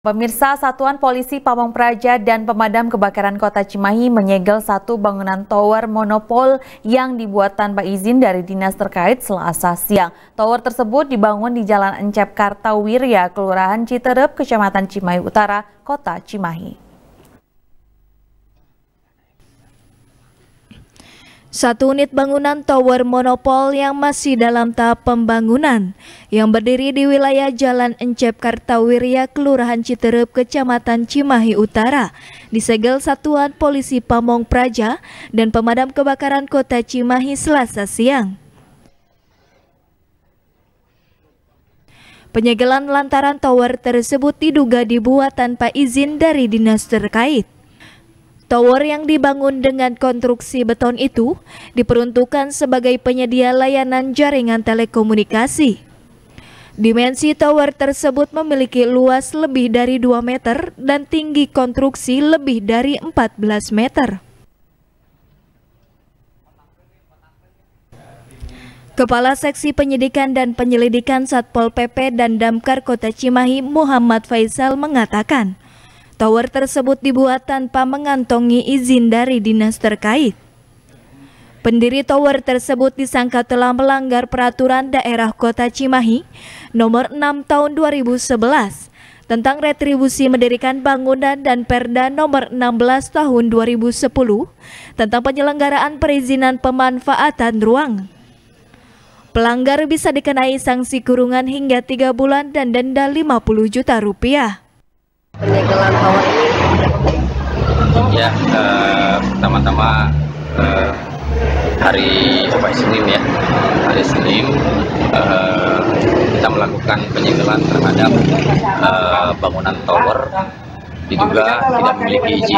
Pemirsa, Satuan Polisi Pamong Praja dan Pemadam Kebakaran Kota Cimahi menyegel satu bangunan tower monopol yang dibuat tanpa izin dari dinas terkait Selasa siang. Tower tersebut dibangun di Jalan Encep Kartawirya, Kelurahan Citerep, Kecamatan Cimahi Utara, Kota Cimahi. Satu unit bangunan tower monopol yang masih dalam tahap pembangunan yang berdiri di wilayah Jalan Encep Kartawirya, Kelurahan Citerep, Kecamatan Cimahi Utara, disegel Satuan Polisi Pamong Praja dan Pemadam Kebakaran Kota Cimahi Selasa siang. Penyegelan lantaran tower tersebut diduga dibuat tanpa izin dari dinas terkait. Tower yang dibangun dengan konstruksi beton itu diperuntukkan sebagai penyedia layanan jaringan telekomunikasi. Dimensi tower tersebut memiliki luas lebih dari 2 meter dan tinggi konstruksi lebih dari 14 meter. Kepala Seksi Penyidikan dan Penyelidikan Satpol PP dan Damkar Kota Cimahi, Muhammad Faisal, mengatakan, tower tersebut dibuat tanpa mengantongi izin dari dinas terkait. Pendiri tower tersebut disangka telah melanggar Peraturan Daerah Kota Cimahi Nomor 6 Tahun 2011 tentang retribusi mendirikan bangunan dan Perda Nomor 16 Tahun 2010 tentang penyelenggaraan perizinan pemanfaatan ruang. Pelanggar bisa dikenai sanksi kurungan hingga 3 bulan dan denda 50 juta rupiah. Penyegelan tower ini ya, pertama-tama hari Senin ya, hari Senin kita melakukan penyegelan terhadap bangunan tower diduga tidak memiliki izin.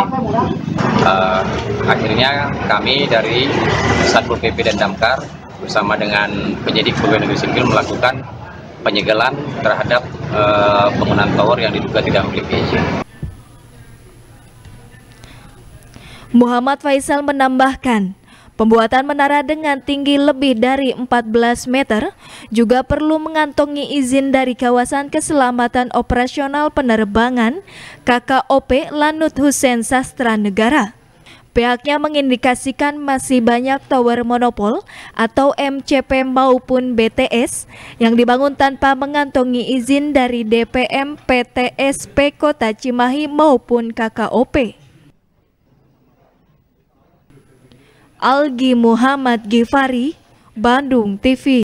Akhirnya kami dari Satpol PP dan Damkar bersama dengan penyidik pegawai negeri sipil melakukan penyegelan terhadap bangunan tower yang diduga tidak memiliki izin. Muhammad Faisal menambahkan, pembuatan menara dengan tinggi lebih dari 14 meter juga perlu mengantongi izin dari Kawasan Keselamatan Operasional Penerbangan KKOP Lanut Hussein Sastra Negara. Pihaknya mengindikasikan masih banyak tower monopol atau MCP maupun BTS yang dibangun tanpa mengantongi izin dari DPM PTSP Kota Cimahi maupun KKOP. Algi Muhammad Gifari, Bandung TV.